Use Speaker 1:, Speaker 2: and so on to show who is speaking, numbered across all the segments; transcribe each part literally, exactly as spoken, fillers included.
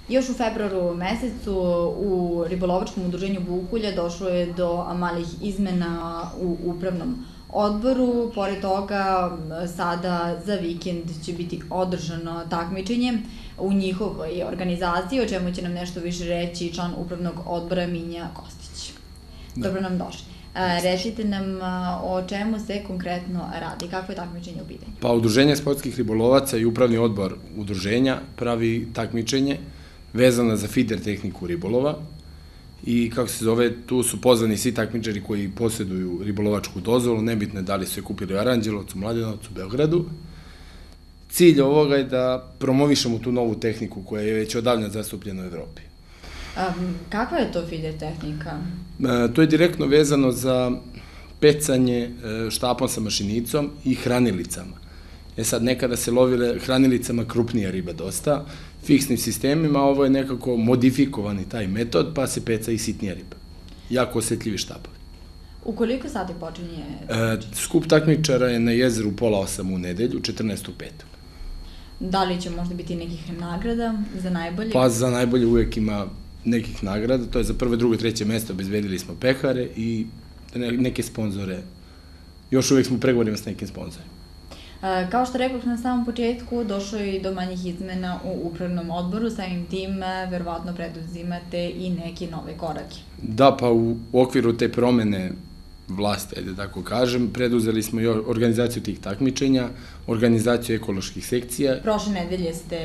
Speaker 1: Još u februaru mesecu u ribolovačkom udruženju Bukulja došlo je do malih izmena u upravnom odboru. Pored toga, sada za vikend će biti održano takmičenje u njihovoj organizaciji, o čemu će nam nešto više reći član upravnog odbora Minja Kostić. Dobro nam došli. Recite nam o čemu se konkretno radi, kako je takmičenje u pitanju?
Speaker 2: Pa, Udruženje sportskih ribolovaca i upravni odbor udruženja pravi takmičenje vezano za fider tehniku ribolova i kako se zove, tu su pozvani svi takmičari koji posjeduju ribolovačku dozvolu, nebitno da li su je kupili u Aranđelovcu, Mladenovcu, Beogradu. Cilj ovoga je da promovišemo tu novu tehniku koja je već odavno zastupljena u Evropi.
Speaker 1: Kakva je to fider tehnika?
Speaker 2: To je direktno vezano za pecanje štapom sa mašinicom ihranilicama. E sad, nekada se lovile hranilicama krupnija riba dosta, fiksnim sistemima, a ovo je nekako modifikovani taj metod, pa se peca i sitnija riba. Jako osjetljivi štapovi.
Speaker 1: U koliko sati počinje?
Speaker 2: Skup takmičara je na jezeru pola osam u nedelju, četrnaestog petog
Speaker 1: Da li će možda biti nekih nagrada za najbolje?
Speaker 2: Pa za najbolje uvek ima nekih nagrada, to je za prvo, drugo, treće mesto obezbedili smo pehare i neke sponzore. Još uvek smo u pregovorima s nekim sponzorima.
Speaker 1: Kao što rekao na samom početku, došlo je i do manjih izmena u upravnom odboru, samim tim verovatno preduzimate i neke nove korake.
Speaker 2: Da, pa u okviru te promene vlasti, ajde tako kažem, preduzeli smo i organizaciju tih takmičenja, organizaciju ekoloških sekcija.
Speaker 1: Prošle nedelje ste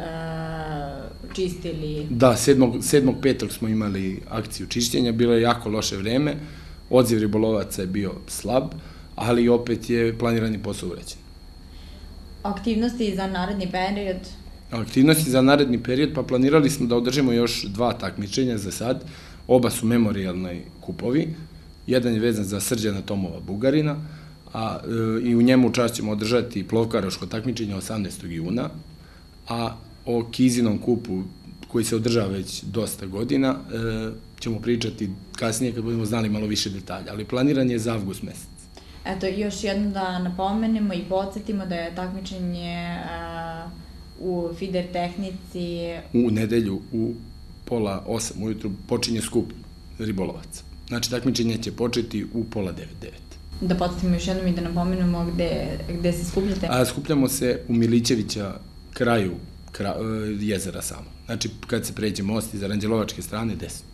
Speaker 1: čistili...
Speaker 2: Da, sedmog petog smo imali akciju čišćenja, bilo je jako loše vreme, odziv ribolovaca je bio slab, ali opet je planirani posao urađen.
Speaker 1: Aktivnosti za naredni period?
Speaker 2: Aktivnosti za naredni period, pa planirali smo da održimo još dva takmičenja za sad. Oba su memorijalni kupovi. Jedan je vezan za Srđana Tomova Bugarina, a i u njemu čast ćemo održati plovkaraško takmičenje osamnaestog juna, a o Kizinom kupu, koji se održava već dosta godina, ćemo pričati kasnije kad budemo znali malo više detalja, ali planiran je za avgust mesec.
Speaker 1: Eto, još jedno da napomenemo i podsjetimo da je takmičenje u fider tehnici...
Speaker 2: U nedelju, u pola osam ujutru, počinje skup ribolovaca. Znači, takmičenje će početi u pola devet, devet.
Speaker 1: Da podsjetimo još jednom i da napomenemo gde se skupljate?
Speaker 2: Skupljamo se u Milićevića, kraju jezera samo. Znači, kad se pređe most iz Aranđelovačke strane, desno.